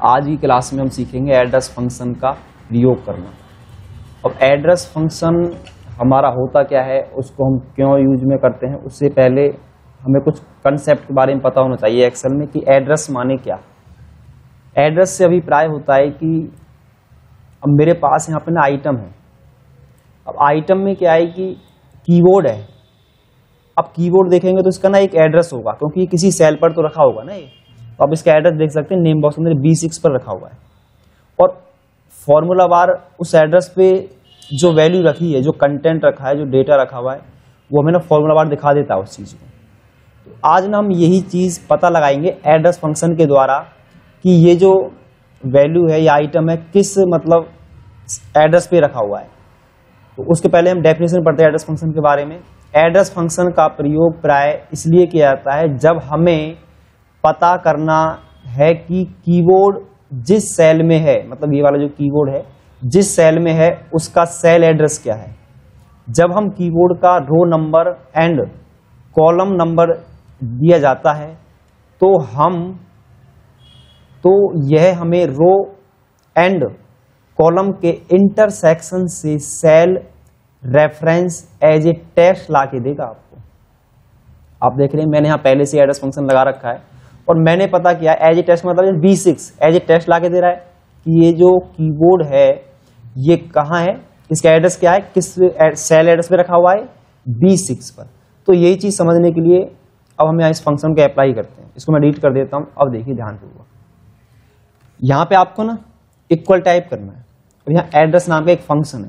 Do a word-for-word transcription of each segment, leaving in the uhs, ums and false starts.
आज की क्लास में हम सीखेंगे एड्रेस फंक्शन का प्रयोग करना। अब एड्रेस फंक्शन हमारा होता क्या है, उसको हम क्यों यूज में करते हैं, उससे पहले हमें कुछ कंसेप्ट के बारे में पता होना चाहिए एक्सेल में कि एड्रेस माने क्या। एड्रेस से अभिप्राय होता है कि अब मेरे पास यहाँ पे ना आइटम है। अब आइटम में क्या है कि कीबोर्ड है। अब कीबोर्ड देखेंगे तो इसका ना एक एड्रेस होगा, क्योंकि किसी सेल पर तो रखा होगा ना ये। तो आप इसका एड्रेस देख सकते हैं, नेम बॉक्स में बी सिक्स पर रखा हुआ है और फॉर्मूला बार उस एड्रेस पे जो वैल्यू रखी है, जो कंटेंट रखा है, जो डेटा रखा हुआ है, वो हमें ना फॉर्मूला बार दिखा देता है उस चीज को। तो आज ना हम यही चीज पता लगाएंगे एड्रेस फंक्शन के द्वारा कि ये जो वैल्यू है या आइटम है किस मतलब एड्रेस पे रखा हुआ है। तो उसके पहले हम डेफिनेशन पढ़ते हैं एड्रेस फंक्शन के बारे में। एड्रेस फंक्शन का प्रयोग प्राय इसलिए किया जाता है जब हमें पता करना है कि कीबोर्ड जिस सेल में है, मतलब ये वाला जो कीबोर्ड है जिस सेल में है उसका सेल एड्रेस क्या है। जब हम कीबोर्ड का row number and column number दिया जाता है तो हम तो यह हमें रो एंड कॉलम के इंटरसेक्शन से cell reference as a text ला के देगा आपको। आप देख रहे हैं मैंने यहां पहले से एड्रेस फंक्शन लगा रखा है और मैंने पता किया एज ए टेक्स्ट मतलब B six as a text ला के दे रहा है कि ये जो कीबोर्ड है ये कहां है, इसका एड्रेस क्या है, किस सेल एड्रेस पे रखा हुआ है, बी सिक्स पर। तो यही चीज समझने के लिए अब हम यहाँ इस फंक्शन को अप्लाई करते हैं। इसको मैं डिलीट कर देता हूं। अब देखिए ध्यान पूर्वक, यहां पे आपको ना इक्वल टाइप करना है और यहाँ एड्रेस नाम का एक फंक्शन है।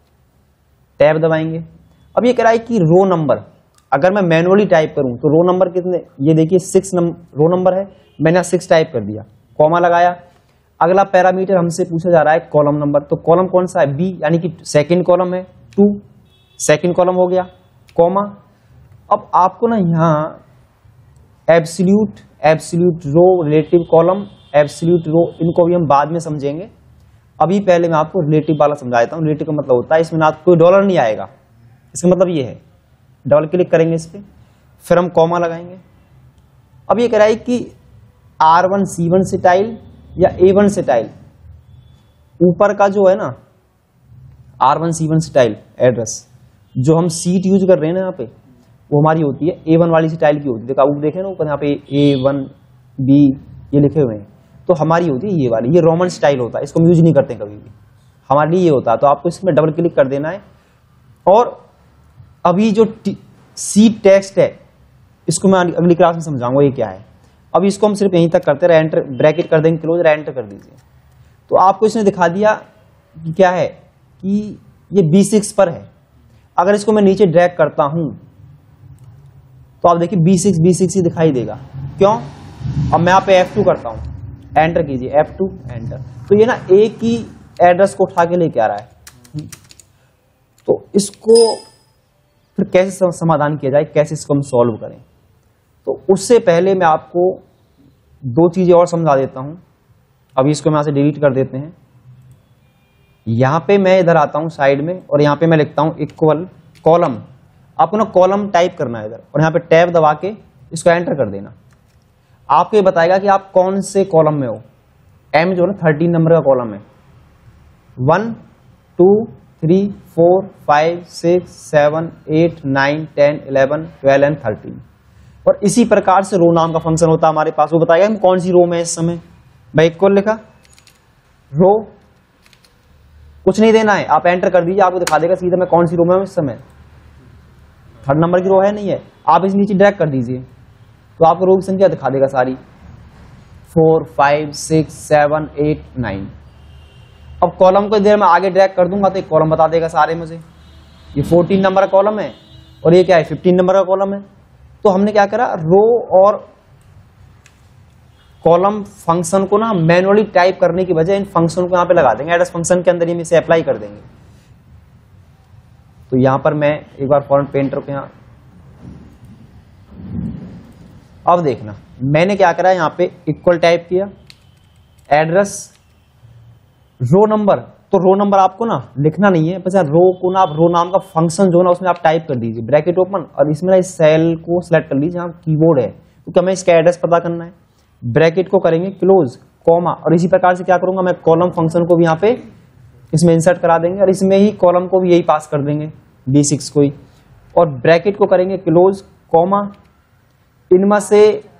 टैब दबाएंगे। अब ये कह रहा है कि रो नंबर, अगर मैं मैनुअली टाइप करूं तो रो नंबर कितने, ये देखिए सिक्स नंबर रो नंबर है, मैंने सिक्स टाइप कर दिया, कॉमा लगाया। अगला पैरामीटर हमसे पूछा जा रहा है कॉलम नंबर, तो कॉलम कौन सा है, बी, यानी कि सेकंड कॉलम है, टू सेकंड कॉलम हो गया, कॉमा। अब आपको ना यहाँ absolute absolute row, relative column, absolute row, इनको भी हम बाद में समझेंगे। अभी पहले मैं आपको रिलेटिव वाला समझा देता हूँ। रिलेटिव का मतलब होता है इसमें ना कोई डॉलर नहीं आएगा, इसका मतलब ये है। डबल क्लिक करेंगे इस पे, फिर हम कॉमा लगाएंगे। अब ये कह रहा है कि आर वन सी वन से टाइल या ए वन से टाइल, ऊपर का जो है ना आर वन सी वन से टाइल एड्रेस, जो हम सीट यूज कर रहे हैं ना यहाँ पे, वो हमारी होती है ए वन वाली से टाइल की होती है। देखो आप देखें ना ऊपर यहाँ पे ए वन बी ये लिखे हुए हैं, तो हमारी होती है ये वाली, ये रोमन स्टाइल होता है, इसको हम यूज नहीं करते कभी भी, हमारे लिए ये होता है। तो आपको इसमें डबल क्लिक कर देना है और अभी जो सी टेक्स्ट है इसको मैं अगली क्लास में समझाऊंगा ये क्या है। अभी इसको हम सिर्फ यहीं तक करते रहे, एंटर ब्रैकेट कर देंगे, क्लोज, एंटर कर दीजिए। तो आपको इसने दिखा दिया कि क्या है कि ये बी सिक्स पर है। अगर इसको मैं नीचे ड्रैग करता हूं तो आप देखिए बी सिक्स बी सिक्स ही दिखाई देगा। क्यों? अब मैं यहाँ पे एफ टू करता हूं, एंटर कीजिए, एफ टू, एंटर। तो ये ना एक ही एड्रेस को उठा के लेके आ रहा है। तो इसको फिर कैसे समाधान किया जाए, कैसे इसको हम सॉल्व करें, तो उससे पहले मैं आपको दो चीजें और समझा देता हूं। अभी इसको मैं यहां से डिलीट कर देते हैं। यहां पे मैं इधर आता हूं साइड में और यहां पे मैं लिखता हूं इक्वल कॉलम। आपको ना कॉलम टाइप करना है इधर और यहां पे टैब दबा के इसको एंटर कर देना। आपको ये बताएगा कि आप कौन से कॉलम में हो। एम जो है ना थर्टीन नंबर का कॉलम है, one two three four five six seven eight nine ten eleven twelve and thirteen. और इसी प्रकार से रो नाम का फंक्शन होता है हमारे पास, वो बताएगा हम कौन सी रो में है इस समय। भाई इक्वल लिखा, रो, कुछ नहीं देना है, आप एंटर कर दीजिए, आपको दिखा देगा सीधा मैं कौन सी रो में हूं इस समय। थर्ड नंबर की रो है नहीं है, आप इस नीचे ड्रैग कर दीजिए तो आपको रो की संख्या दिखा देगा सारी, four five six seven eight nine. अब कॉलम को देर में आगे ड्रैग कर दूंगा तो एक कॉलम बता देगा सारे मुझे। ये फोर्टीन नंबर का कॉलम है और ये क्या है, फिफ्टीन नंबर का कॉलम है। तो हमने क्या करा, रो और कॉलम फंक्शन को ना मैनुअली टाइप करने की बजाय इन फंक्शन को यहां पे लगा देंगे, एड्रेस फंक्शन के अंदर ही इसे अप्लाई कर देंगे। तो यहां पर मैं एक बार फॉन्ट पेंटर को यहां, अब देखना मैंने क्या करा, यहां पे इक्वल टाइप किया, एड्रेस रो नंबर। तो रो नंबर आपको ना लिखना नहीं है, बस रो को ना आप रो नाम का फंक्शन जो ना उसमें आप टाइप कर दीजिए, ब्रैकेट ओपन, और इसमें ना इस सेल को सिलेक्ट कर लीजिए जहां कीबोर्ड है, क्योंकि हमें इसका एड्रेस पता करना है। ब्रैकेट को करेंगे क्लोज, कॉमा, और इसी प्रकार से क्या करूंगा मैं, कॉलम फंक्शन को भी यहाँ पे इसमें इंसर्ट करा देंगे और इसमें ही कॉलम को भी यही पास कर देंगे बी सिक्स को ही, और ब्रैकेट को करेंगे क्लोज, कॉमा। इनमें से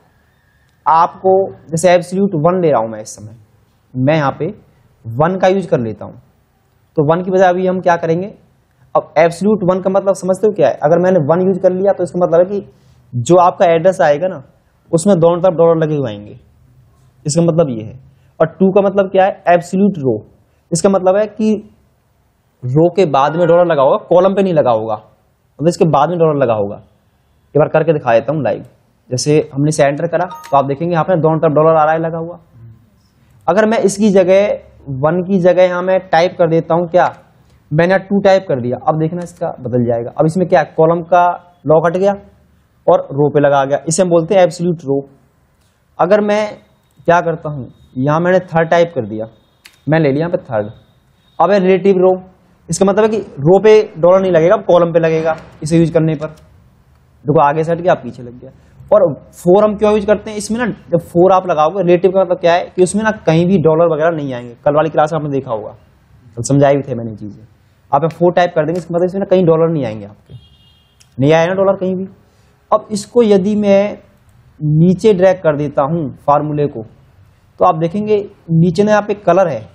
आपको जैसे एब्सोल्यूट वन ले रहा हूं मैं इस समय, मैं यहाँ पे वन का यूज कर लेता हूं, तो वन की बजाय अभी हम क्या करेंगे, अब एब्सोल्यूट वन का मतलब समझते हो क्या है, अगर मैंने वन यूज कर लिया तो इसका मतलब है कि जो आपका एड्रेस आएगा ना उसमें दोनों तरफ डॉलर लगे हुए आएंगे, इसका मतलब ये है। और टू का मतलब क्या है, एब्सोल्यूट रो, इसका मतलब है कि रो के बाद में डॉलर लगा होगा, कॉलम पे नहीं लगा होगा, मतलब इसके बाद में डॉलर लगा होगा। एक बार करके दिखा देता हूँ लाइव। जैसे हमने इसे एंटर करा तो आप देखेंगे यहाँ पे दोनों तरफ डॉलर आ रहा है लगा हुआ। अगर मैं इसकी जगह वन की जगह यहाँ मैं टाइप कर देता हूँ क्या, मैंने टू टाइप कर दिया, अब देखना इसका बदल जाएगा। अब इसमें क्या, कॉलम का लॉक हट गया और रो पे लगा गया, इसे हम बोलते हैं एब्सोल्यूट रो। अगर मैं क्या करता हूँ, यहाँ मैंने थर्ड टाइप कर दिया, मैं ले लिया यहाँ पे थर्ड, अब है रिलेटिव रो, इसका मतलब है कि रो पे डॉलर नहीं लगेगा, कॉलम पे लगेगा इसे यूज करने पर। देखो आगे से हट गया, पीछे लग गया। और फोर हम क्यों यूज करते हैं इसमें ना, जब फोर आप लगाओगे, रिलेटिव का मतलब क्या है कि उसमें ना कहीं भी डॉलर वगैरह नहीं आएंगे। कल वाली क्लास में आपने देखा होगा, कल समझाए भी थे मैंने चीजें। आप फोर टाइप कर देंगे, इसका मतलब इसमें ना कहीं डॉलर नहीं आएंगे, आपके नहीं आए ना डॉलर कहीं भी। अब इसको यदि मैं नीचे ड्रैग कर देता हूं फार्मूले को, तो आप देखेंगे नीचे ना यहाँ पे कलर है,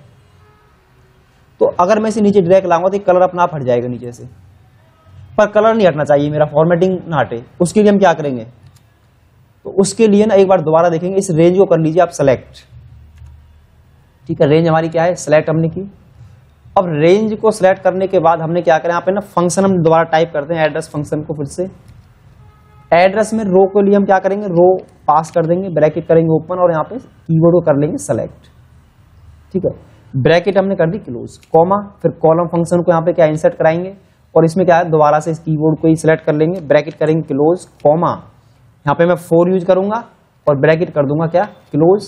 तो अगर मैं इसे नीचे ड्रैग लाऊंगा तो कलर अपना आप हट जाएगा नीचे से, पर कलर नहीं हटना चाहिए, मेरा फॉर्मेटिंग ना हटे। उसके लिए हम क्या करेंगे, तो उसके लिए ना एक बार दोबारा देखेंगे, इस रेंज को कर लीजिए आप सेलेक्ट, ठीक है। रेंज हमारी क्या है, सेलेक्ट हमने की। अब रेंज को सिलेक्ट करने के बाद हमने क्या करें, यहाँ पे ना फंक्शन हम दोबारा टाइप करते हैं, एड्रेस फंक्शन को फिर से। एड्रेस में रो के लिए हम क्या करेंगे, रो पास कर देंगे, ब्रैकेट करेंगे ओपन, और यहाँ पे कीवर्ड को कर लेंगे सेलेक्ट, ठीक है। ब्रैकेट हमने कर दी क्लोज, कॉमा, फिर कॉलम फंक्शन को यहाँ पे क्या इंसर्ट कराएंगे, और इसमें क्या है दोबारा से इस कीवर्ड को ही सिलेक्ट कर लेंगे, ब्रैकेट करेंगे क्लोज, कॉमा, यहाँ पे मैं फोर यूज करूंगा और ब्रैकेट कर दूंगा क्या, क्लोज।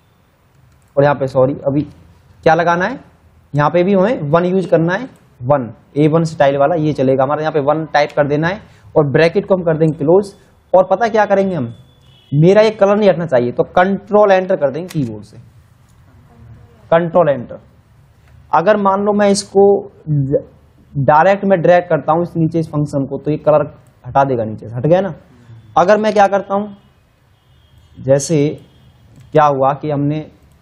और यहाँ पे सॉरी अभी क्या लगाना है, यहाँ पे भी हमें वन यूज करना है, वन ए वन स्टाइल वाला ये चलेगा हमारा, यहाँ पे वन टाइप कर देना है और ब्रैकेट को हम कर देंगे क्लोज। और पता क्या करेंगे हम, मेरा ये कलर नहीं हटना चाहिए, तो कंट्रोल एंटर कर देंगे कीबोर्ड से, कंट्रोल एंटर। अगर मान लो मैं इसको डायरेक्ट में ड्रैग करता हूं इस नीचे इस फंक्शन को, तो ये कलर हटा देगा, नीचे से हट गया ना। अगर मैं क्या करता हूं, जैसे क्या हुआ कि हमने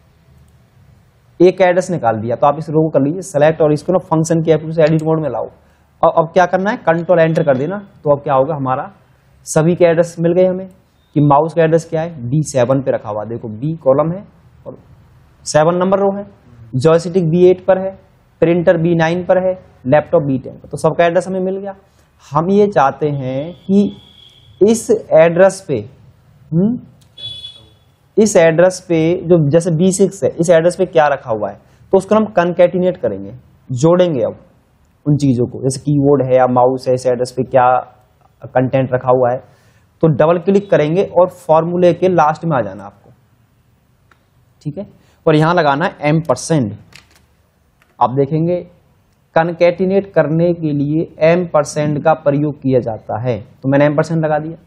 एक एड्रेस निकाल दिया, तो आप इस रो को कर लीजिए सेलेक्ट और इसको ना फंक्शन की एफ से एडिट मोड में लाओ, और अब क्या करना है, कंट्रोल एंटर कर देना। तो अब क्या होगा, हमारा सभी के एड्रेस मिल गए हमें, कि माउस का एड्रेस क्या है, बी सेवन पे रखा हुआ, देखो बी कॉलम है और सेवन नंबर रो है, जॉयस्टिक बी एट पर है, प्रिंटर बी नाइन पर है, लैपटॉप बी टेन पर, तो सबका एड्रेस हमें मिल गया। हम ये चाहते हैं कि इस एड्रेस पे हुँ? इस एड्रेस पे जो जैसे बी सिक्स है, इस एड्रेस पे क्या रखा हुआ है, तो उसको हम कनकैटिनेट करेंगे, जोड़ेंगे अब उन चीजों को, जैसे कीबोर्ड है या माउस है, इस एड्रेस पे क्या कंटेंट रखा हुआ है, तो डबल क्लिक करेंगे और फॉर्मूले के लास्ट में आ जाना आपको, ठीक है। और यहां लगाना है एम परसेंट। आप देखेंगे कनकैटिनेट करने के लिए एम परसेंट का प्रयोग किया जाता है, तो मैंने एम परसेंट लगा दिया।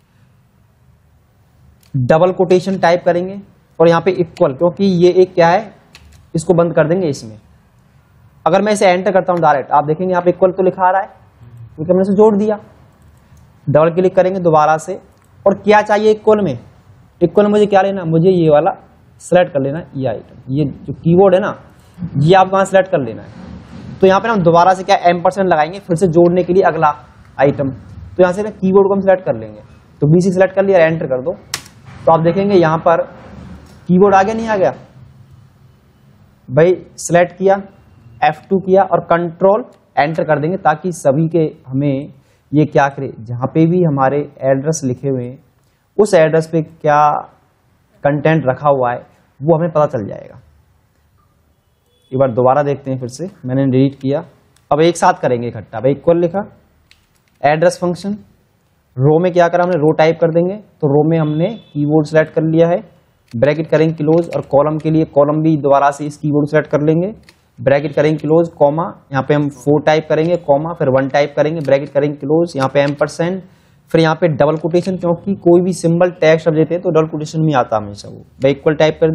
डबल कोटेशन टाइप करेंगे और यहाँ पे इक्वल, क्योंकि ये एक क्या है, इसको बंद कर देंगे इसमें। अगर मैं इसे एंटर करता हूं डायरेक्ट, आप देखेंगे यहाँ पे इक्वल तो लिखा आ रहा है, क्योंकि हमने इसे जोड़ दिया। डबल क्लिक करेंगे दोबारा से, और क्या चाहिए इक्वल में, इक्वल में मुझे क्या लेना, मुझे ये वाला सेलेक्ट कर लेना है, ये आइटम, ये जो कीबोर्ड है ना, ये आप वहां सेलेक्ट कर लेना है। तो यहाँ पे हम दोबारा से क्या एम परसेंट लगाएंगे, फिर से जोड़ने के लिए अगला आइटम, तो यहाँ से ना कीबोर्ड को हम सेलेक्ट कर लेंगे, तो बीसी सेलेक्ट कर लिया, एंटर कर दो, तो आप देखेंगे यहाँ पर कीबोर्ड आ गया, नहीं आ गया भाई, सेलेक्ट किया, एफ टू किया और कंट्रोल एंटर कर देंगे, ताकि सभी के हमें ये क्या करे, जहां पे भी हमारे एड्रेस लिखे हुए हैं उस एड्रेस पे क्या कंटेंट रखा हुआ है वो हमें पता चल जाएगा। एक बार दोबारा देखते हैं, फिर से मैंने डिलीट किया, अब एक साथ करेंगे इकट्ठा। भाई इक्वल लिखा, एड्रेस फंक्शन, रो में क्या करा हमने, रो टाइप कर देंगे, तो रो में हमने कीबोर्ड सेलेक्ट कर लिया है, ब्रैकेट करेंगे क्लोज, और कॉलम के लिए कॉलम भी दोबारा से इस कीबोर्ड सेलेक्ट कर लेंगे, ब्रैकेट करेंगे क्लोज, कॉमा, यहाँ पे हम फोर टाइप करेंगे, कॉमा, फिर वन टाइप करेंगे, ब्रैकेट करेंगे क्लोज, यहाँ पे एम परसेंट, फिर यहाँ पे डबल कोटेशन, क्योंकि कोई भी सिंबल टैग शब्द देते हैं तो डबल कोटेशन में आता हमेशा वो, भाई इक्वल टाइप कर दिया,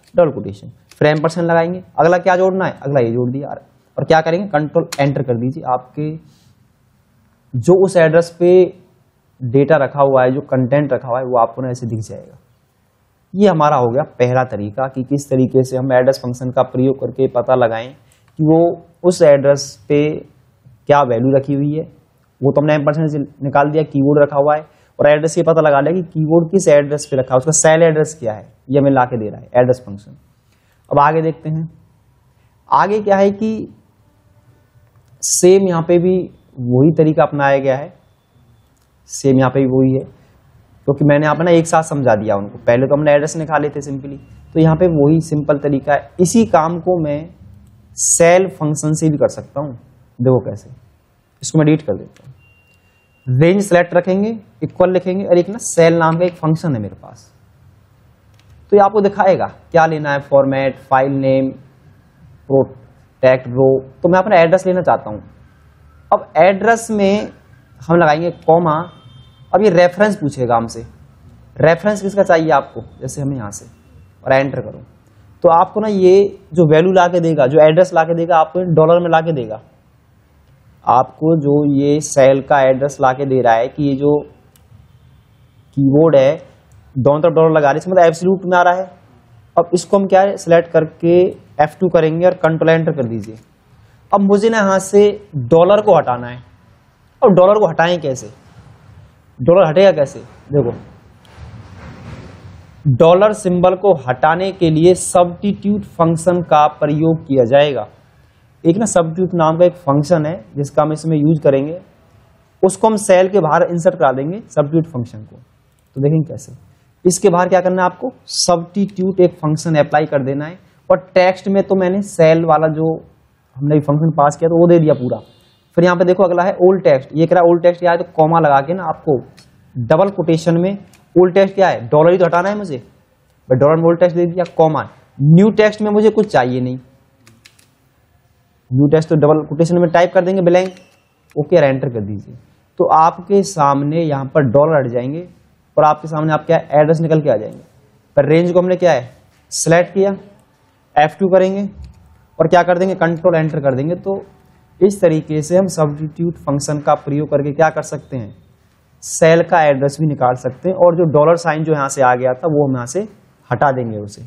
डबल कोटेशन, फिर एम परसेंट लगाएंगे, अगला क्या जोड़ना है, अगला ये जोड़ दिया, और क्या करेंगे, कंट्रोल एंटर कर दीजिए। आपके जो उस एड्रेस पे डेटा रखा हुआ है, जो कंटेंट रखा हुआ है, वो आपको ना ऐसे दिख जाएगा। ये हमारा हो गया पहला तरीका कि किस तरीके से हम एड्रेस फंक्शन का प्रयोग करके पता लगाएं कि वो उस एड्रेस पे क्या वैल्यू रखी हुई है। वो तो हमने एम परसेंट से निकाल दिया, कीवर्ड रखा हुआ है, और एड्रेस ये पता लगा लिया कि कीवर्ड किस एड्रेस पे रखा है, उसका सेल एड्रेस क्या है, ये हमें ला के दे रहा है एड्रेस फंक्शन। अब आगे देखते हैं, आगे क्या है कि सेम यहाँ पे भी वही तरीका अपनाया गया है, सेम यहाँ पे भी वही है, क्योंकि तो मैंने यहाँ पे ना एक साथ समझा दिया उनको। पहले तो हमने एड्रेस निकाले थे सिंपली, तो यहाँ पे वही सिंपल तरीका है। इसी काम को मैं सेल फंक्शन से भी कर सकता हूँ। देखो कैसे, इसको मैं डिलीट कर देता हूँ। रेंज सेलेक्ट रखेंगे, इक्वल लिखेंगे, और एक ना सेल नाम का एक फंक्शन है मेरे पास, तो ये आपको दिखाएगा क्या लेना है, format, file name, protect row. तो मैं अपना एड्रेस लेना चाहता हूँ। अब एड्रेस में हम लगाएंगे कॉमा। अब ये रेफरेंस पूछेगा हमसे, रेफरेंस किसका चाहिए आपको, जैसे हमें यहाँ से, और एंटर करो, तो आपको ना ये जो वैल्यू ला के देगा, जो एड्रेस ला के देगा, आपको डॉलर में ला के देगा। आपको जो ये सेल का एड्रेस ला के दे रहा है कि ये जो कीवर्ड है दोनों तरफ डॉलर लगा रही है, मतलब एब्सोल्यूट में आ रहा है। अब इसको हम क्या है, सिलेक्ट करके एफ टू करेंगे और कंट्रोल एंटर कर दीजिए। अब मुझे ना यहां से डॉलर को हटाना है। अब डॉलर को हटाएं कैसे, डॉलर हटेगा कैसे, देखो डॉलर सिंबल को हटाने के लिए सब्स्टिट्यूट फंक्शन का प्रयोग किया जाएगा। एक ना सब्स्टिट्यूट नाम का एक फंक्शन है जिसका हम इसमें यूज करेंगे, उसको हम सेल के बाहर इंसर्ट करा देंगे सब्स्टिट्यूट फंक्शन को। तो देखेंगे कैसे, इसके बाहर क्या करना है आपको, सब्स्टिट्यूट एक फंक्शन अप्लाई कर देना है, और टेक्स्ट में तो मैंने सेल वाला जो हमने फंक्शन पास किया तो वो दे दिया पूरा। फिर यहाँ पे देखो अगला है ओल्ड टेक्स्ट, ये कह रहा है ओल्ड टेक्स्ट क्या है, तो कॉमा लगा के ना आपको डबल कोटेशन में ओल्ड टेक्स्ट क्या है, डॉलर ही तो हटाना है मुझे, डॉलर में ओल्ड टेक्स्ट दे दिया, कॉमा। न्यू टेक्स्ट में मुझे कुछ चाहिए नहीं, न्यू टेक्स्ट तो डबल कोटेशन में टाइप कर देंगे ब्लैंक, ओके एंटर कर दीजिए। तो आपके सामने यहाँ पर डॉलर हट जाएंगे, और आपके सामने आप क्या एड्रेस निकल के आ जाएंगे। पर रेंज को हमने क्या है सिलेक्ट किया, एफ टू करेंगे और क्या कर देंगे, कंट्रोल एंटर कर देंगे। तो इस तरीके से हम सब्स्टिट्यूट फंक्शन का प्रयोग करके क्या कर सकते हैं, सेल का एड्रेस भी निकाल सकते हैं, और जो डॉलर साइन जो यहां से आ गया था वो हम यहां से हटा देंगे, उसे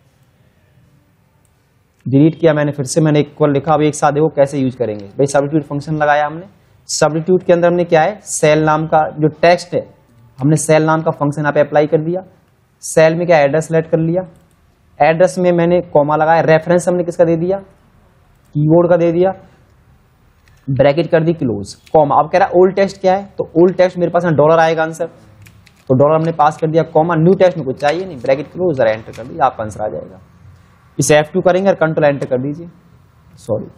डिलीट किया मैंने, फिर से मैंने इक्वल लिखा। अब एक साथ देखो कैसे यूज करेंगे भाई, सब्स्टिट्यूट फंक्शन लगाया हमने, सब्स्टिट्यूट के अंदर हमने क्या है, सेल नाम का जो टेक्स्ट है, हमने सेल नाम का फंक्शन यहाँ पे अप्लाई कर दिया। सेल में क्या एड्रेस सेलेक्ट कर लिया, एड्रेस में मैंने कॉमा लगाया, रेफरेंस हमने किसका दे दिया, कीवर्ड का दे दिया, ब्रैकेट कर दी क्लोज, कॉमा। अब कह रहा है ओल्ड टेक्स्ट क्या है, तो ओल्ड टेक्स्ट मेरे पास ना डॉलर आएगा आंसर, तो डॉलर हमने पास कर दिया, कॉमा। न्यू टेक्स्ट में कुछ चाहिए नहीं, ब्रैकेट क्लोज और एंटर कर दिया, आपका आंसर आ जाएगा। इसे एफ टू करेंगे और कंट्रोल एंटर कर दीजिए, सॉरी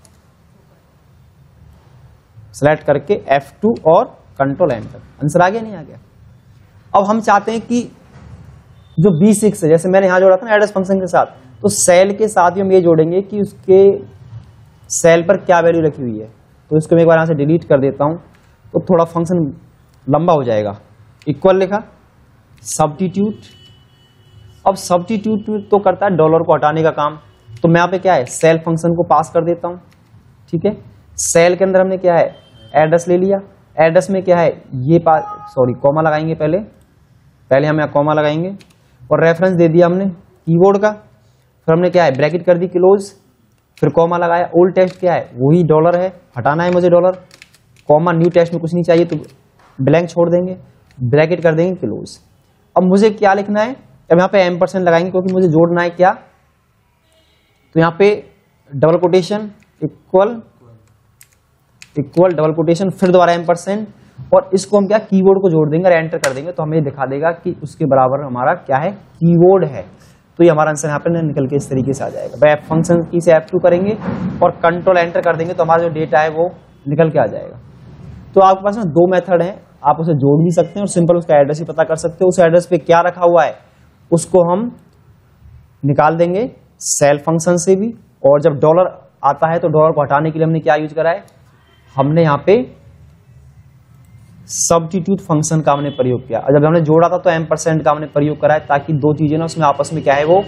सेलेक्ट करके एफ टू और कंट्रोल एंटर, आंसर आ गया नहीं आ गया। अब हम चाहते हैं कि जो बी सिक्स है, जैसे मैंने यहां जोड़ा था ना एड्रेस फंक्शन के साथ, तो सेल के साथ ही हम ये जोड़ेंगे कि उसके सेल पर क्या वैल्यू रखी हुई है। तो इसको मैं एक बार यहां से डिलीट कर देता हूं, तो थोड़ा फंक्शन लंबा हो जाएगा। इक्वल लिखा, सब्स्टिट्यूट, अब सब्स्टिट्यूट तो करता है डॉलर को हटाने का काम, तो मैं यहाँ पे क्या है सेल फंक्शन को पास कर देता हूं, ठीक है। सेल के अंदर हमने क्या है एड्रेस ले लिया, एड्रेस में क्या है ये पास, सॉरी कॉमा लगाएंगे पहले, पहले हम यहाँ कॉमा लगाएंगे, और रेफरेंस दे दिया हमने कीवर्ड का, फिर हमने क्या है ब्रैकेट कर दी क्लोज, फिर कॉमा लगाया। ओल्ड टेक्स्ट क्या है, वही डॉलर है, हटाना है मुझे डॉलर, कॉमा। न्यू टेक्स्ट में कुछ नहीं चाहिए तो ब्लैंक छोड़ देंगे, ब्रैकेट कर देंगे क्लोज। अब मुझे क्या लिखना है, अब यहाँ पे एम परसेंट लगाएंगे क्योंकि मुझे जोड़ना है क्या, तो यहाँ पे double quotation equal equal double quotation, फिर दोबारा एम परसेंट, और इसको हम क्या कीवर्ड को जोड़ देंगे और एंटर कर देंगे, तो हमें दिखा देगा कि उसके बराबर हमारा क्या है कीवर्ड है। तो ये हमारा आंसर यहाँ पे निकल के इस तरीके से आ जाएगा। भाई फंक्शन की से एफ टू करेंगे और कंट्रोल एंटर कर देंगे, तो हमारा जो डेटा है वो निकल के आ जाएगा। तो आपके पास ना दो मेथड है, आप उसे जोड़ भी सकते हैं और सिंपल उसका एड्रेस ही पता कर सकते हो। उस एड्रेस पे क्या रखा हुआ है उसको हम निकाल देंगे सेल फंक्शन से भी, और जब डॉलर आता है तो डॉलर को हटाने के लिए हमने क्या यूज करा है, हमने यहाँ पे सब्स्टिट्यूट फंक्शन का हमने प्रयोग किया। जब हमने जोड़ा था तो एम परसेंट का हमने प्रयोग करा है, ताकि दो चीजें ना उसमें आपस में क्या है वो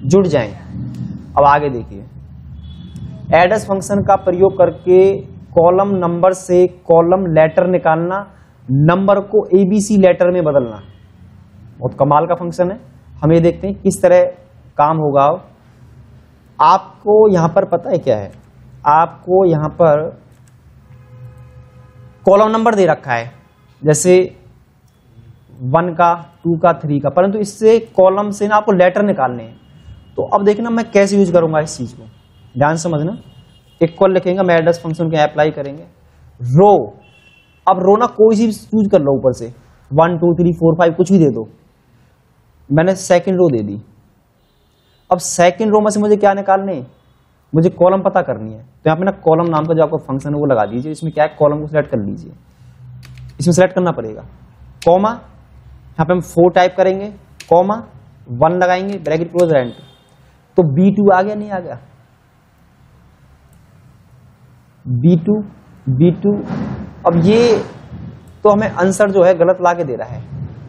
जुड़ जाएं। अब आगे देखिए, एडर्स फंक्शन का प्रयोग करके कॉलम नंबर से कॉलम लेटर निकालना, नंबर को एबीसी लेटर में बदलना। बहुत कमाल का फंक्शन है। हम ये देखते हैं किस तरह काम होगा। आपको यहां पर पता है क्या है, आपको यहां पर कॉलम नंबर दे रखा है, जैसे वन का, टू का, थ्री का, परंतु इससे कॉलम से ना आपको लेटर निकालने हैं। तो अब देखना मैं कैसे यूज करूंगा इस चीज को, ध्यान समझना। इक्वल लिखेंगे, मैं एडर्स फंक्शन को अप्लाई करेंगे। रो, अब रो ना कोई सी यूज कर लो, ऊपर से one two three four five कुछ भी दे दो। मैंने सेकंड रो दे दी। अब सेकंड रो में से मुझे क्या निकालने, मुझे कॉलम पता करनी है। तो यहाँ पे ना कॉलम नाम का जो आपका फंक्शन है वो लगा दीजिए। इसमें क्या है, कॉलम को सिलेक्ट कर लीजिए, इसमें सिलेक्ट करना पड़ेगा। कॉमा, यहाँ पे हम फोर टाइप करेंगे, कॉमा वन लगाएंगे, ब्रैकेट क्लोज एंटर। तो बी टू आ गया, नहीं आ गया? B two, B two. अब ये तो हमें आंसर जो है गलत ला के दे रहा है।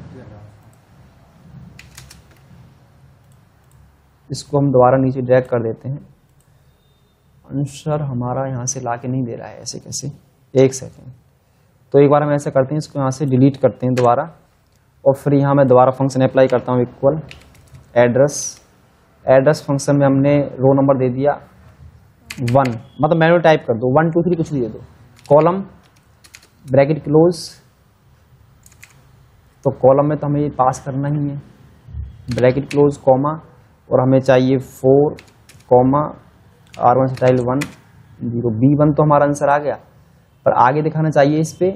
इसको हम दोबारा नीचे ड्रैग कर देते हैं। आंसर हमारा यहां से ला के नहीं दे रहा है, ऐसे कैसे? एक सेकेंड। तो एक बार हम ऐसा करते हैं, इसको यहां से डिलीट करते हैं दोबारा, और फिर यहां मैं दोबारा फंक्शन अप्लाई करता हूं। इक्वल एड्रेस, एड्रेस फंक्शन में हमने रो नंबर दे दिया वन, मतलब मैनुअल टाइप कर दो, वन टू थ्री कुछ भी दे दो। कॉलम ब्रैकेट क्लोज, तो कॉलम में तो हमें ये पास करना ही है, ब्रैकेट क्लोज कॉमा, और हमें चाहिए four comma R one style one zero. B one तो हमारा आंसर आ गया, पर आगे दिखाना चाहिए इस पे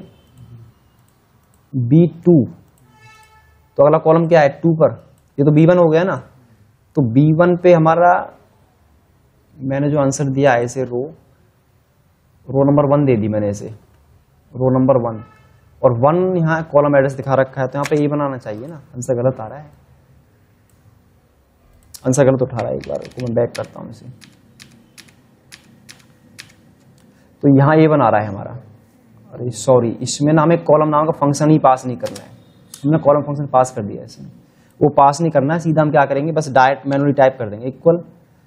बी टू। तो अगला कॉलम क्या है, टू पर, ये तो बी वन हो गया ना। तो बी वन पे हमारा, मैंने जो आंसर दिया है इसे रो रो नंबर वन दे दी मैंने इसे, रो नंबर वन, और वन यहाँ कॉलम एड्रेस दिखा रखा है, तो यहाँ पे ए बनाना चाहिए ना। आंसर गलत आ रहा है, आंसर गलत उठा रहा है। एक बार तो मैं बैक करता हूं इसे, तो यहाँ ए बना रहा है हमारा। अरे सॉरी, इसमें ना हमें कॉलम नाम का फंक्शन ही पास नहीं करना है, हमने कॉलम फंक्शन पास कर दिया है इसमें। वो पास नहीं करना है, सीधा हम क्या करेंगे, बस डायरेक्ट मैनुअली टाइप कर देंगे। इक्वल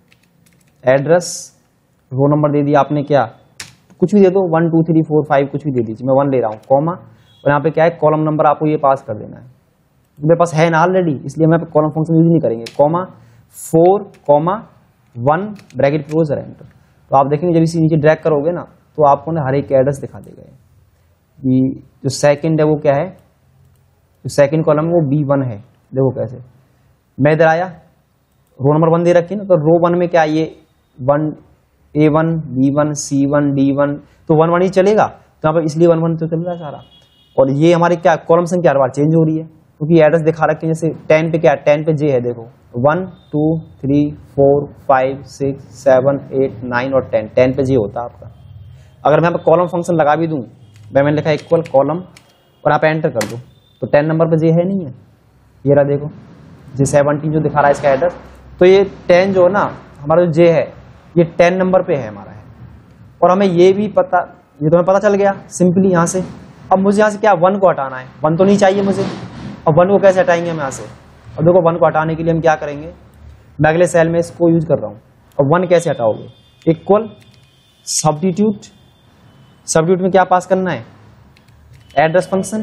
एड्रेस, रो नंबर दे दिया आपने, क्या कुछ भी दे दो, one two three four five कुछ भी दे दीजिए, मैं वन ले रहा हूँ, कॉमा, और यहाँ पे क्या है, कॉलम नंबर आपको ये पास कर देना है। मेरे पास है ना ऑलरेडी, इसलिए मैं कॉलम फंक्शन यूज नहीं करेंगे। Comma four comma one bracket close enter. तो आप देखेंगे जब इसी नीचे ड्रैग करोगे ना, तो आपको ना हर एक एड्रेस दिखा देगा। ये जो सेकंड है वो क्या है, जो सेकंड कॉलम है वो बी वन है। देखो कैसे, मैं इधर आया, रो नंबर वन दे रखी ना, तो रो वन में क्या, ये one A one B one C one D one, तो वन वन ही चलेगा, तो यहाँ पर इसलिए वन वन तो चल रहा है सारा। और ये हमारी क्या कॉलम संख्या हर बार चेंज हो रही है, क्योंकि तो एड्रेस दिखा रखे हैं। जैसे टेन पे क्या, टेन पे जे है, देखो one two three four five six seven eight nine और टेन, टेन पे जे होता है आपका। अगर मैं यहाँ पे कॉलम फंक्शन लगा भी दूं, मैंने लिखा इक्वल कॉलम और आप एंटर कर दो, तो टेन नंबर पे जे है नहीं है, ये रहा देखो जे सेवनटीन जो दिखा रहा है इसका एड्रेस। तो ये टेन जो है ना हमारा जो जे है, ये टेन नंबर पे है हमारा है। और हमें ये भी पता, ये तो हमें पता चल गया सिंपली यहाँ से। अब मुझे यहाँ से क्या, वन को हटाना है, वन तो नहीं चाहिए मुझे। अब वन को कैसे हटाएंगे हम यहाँ से, अब देखो वन को हटाने के लिए हम क्या करेंगे, मैं अगले सेल में इसको यूज कर रहा हूँ। अब वन कैसे हटाओगे, इक्वल सब्स्टिट्यूट, सब्स्टिट्यूट में क्या पास करना है, एड्रेस फंक्शन।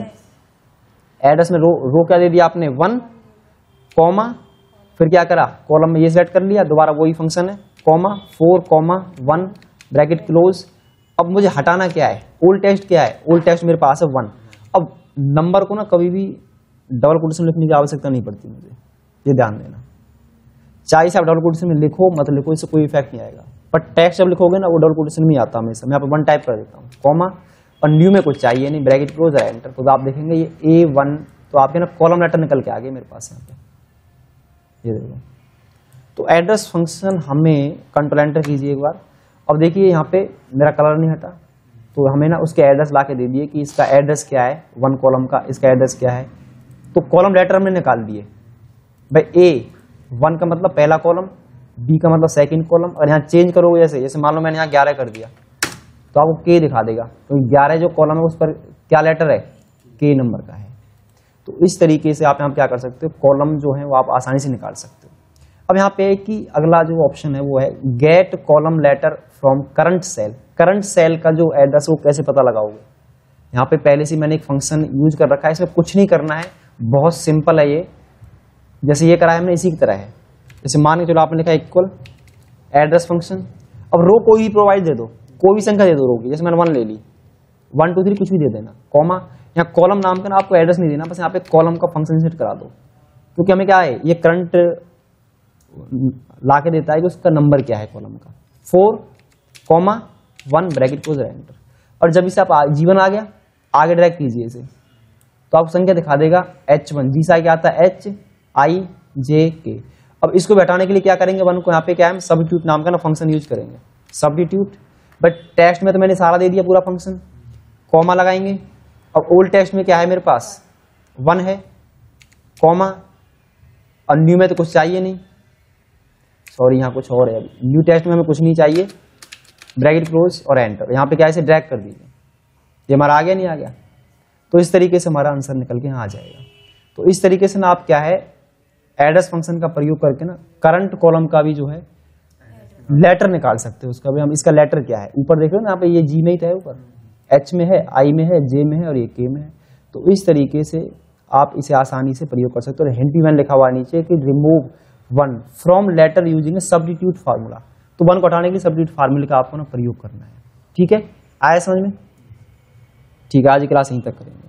एड्रेस में रो रो क्या दे दिया आपने, वन कॉमा, फिर क्या करा, कॉलम में ये सेट कर लिया, दोबारा वही फंक्शन है, comma four comma one bracket close. अब मुझे हटाना क्या है, ओल्ड टेक्स्ट क्या है, ओल्ड टेक्स्ट मेरे पास है वन। अब नंबर को ना कभी भी डबल कोटेशन लिखने की आवश्यकता नहीं पड़ती मुझे, ये ध्यान देना। चाहे से आप डबल कोटेशन में लिखो मत लिखो, इससे कोई इफेक्ट नहीं आएगा, पर टेक्स्ट जब लिखोगे ना वो डबल कोटेशन में आता हमेशा। मैं यहाँ पे वन टाइप कर देता हूँ, कॉमा, और न्यू में कुछ चाहिए नहीं, ब्रैकेट क्लोज है एंटर। तो आप देखेंगे ये ए वन, तो आपके ना कॉलम लेटर निकल के आ गए मेरे पास यहाँ पे, ये देखो। तो एड्रेस फंक्शन हमें कंट्रोल एंटर कीजिए एक बार। अब देखिए यहाँ पे मेरा कलर नहीं हटा, तो हमें ना उसके एड्रेस ला के दे दिए कि इसका एड्रेस क्या है, वन कॉलम का इसका एड्रेस क्या है। तो कॉलम लेटर हमने निकाल दिए भाई, ए वन का मतलब पहला कॉलम, बी का मतलब सेकंड कॉलम। और यहाँ चेंज करोगे, जैसे जैसे मान लो मैंने यहाँ ग्यारह कर दिया, तो आपको के दिखा देगा, तो ग्यारह जो कॉलम है उस पर क्या लेटर है, के नंबर का है। तो इस तरीके से आप यहाँ क्या कर सकते हो, कॉलम जो है वो आप आसानी से निकाल सकते हो। अब यहाँ पे कि अगला जो ऑप्शन है वो है get column letter from current cell. Current cell का जो एड्रेस वो कैसे पता लगाओगे? यहाँ पे पहले से मैंने एक फंक्शन यूज कर रखा है, इसमें कुछ नहीं करना है, बहुत सिंपल है ये। जैसे ये करा है हमने इसी की तरह है। जैसे मान के चलो आपने लिखा इक्वल एड्रेस फंक्शन, अब रो कोई भी प्रोवाइड दे दो, कोई भी संख्या दे दो रो की, जैसे मैंने वन ले ली, वन टू थ्री कुछ भी दे देना, कॉमा यहाँ कॉलम नाम का ना आपको एड्रेस नहीं देना, बस यहाँ पे कॉलम का फंक्शन सेट करा दो, क्योंकि हमें क्या है ये करंट ला के देता है कि उसका नंबर क्या है कॉलम का। Four comma one bracket close enter. और जब इसे आप जीवन आ गया आगे ड्रैग कीजिए इसे, तो आपको संख्या दिखा देगा एच वन, जी से क्या आता है एच आई जे के। अब इसको बैठाने के लिए क्या करेंगे, वन को यहाँ पे क्या है सब्स्टिट्यूट नाम का ना फंक्शन यूज करेंगे, सब्स्टिट्यूट। बट टेक्स्ट में तो मैंने सारा दे दिया पूरा फंक्शन, कॉमा लगाएंगे। अब ओल्ड टेक्स्ट में क्या है मेरे पास वन है, कॉमा, और न्यू में तो कुछ चाहिए नहीं, सॉरी यहाँ कुछ और है, न्यू टेक्स्ट में हमें कुछ नहीं चाहिए, ब्रैकेट क्लोज और एंटर। यहाँ पे क्या ऐसे ड्रैग कर दीजिए, ये हमारा आ गया नहीं आ गया, तो इस तरीके से हमारा आंसर निकल के यहाँ आ जाएगा। तो इस तरीके से ना आप क्या है एड्रेस फंक्शन का प्रयोग करके ना करंट कॉलम का भी जो है लेटर निकाल सकते हो उसका भी। हम इसका लेटर क्या है ऊपर देख रहे हो ना, यहाँ पे ये जी में ही था, ऊपर एच में है, आई में है, जे में है और ये के में है। तो इस तरीके से आप इसे आसानी से प्रयोग कर सकते हो। हिंट भी मैंने लिखा हुआ नीचे कि remove one from letter using substitute formula, तो वन को हटाने के लिए सब्स्टिट्यूट फार्मूले का आपको ना प्रयोग करना है। ठीक है, आया समझ में? ठीक है, आज की क्लास यहीं तक करेंगे।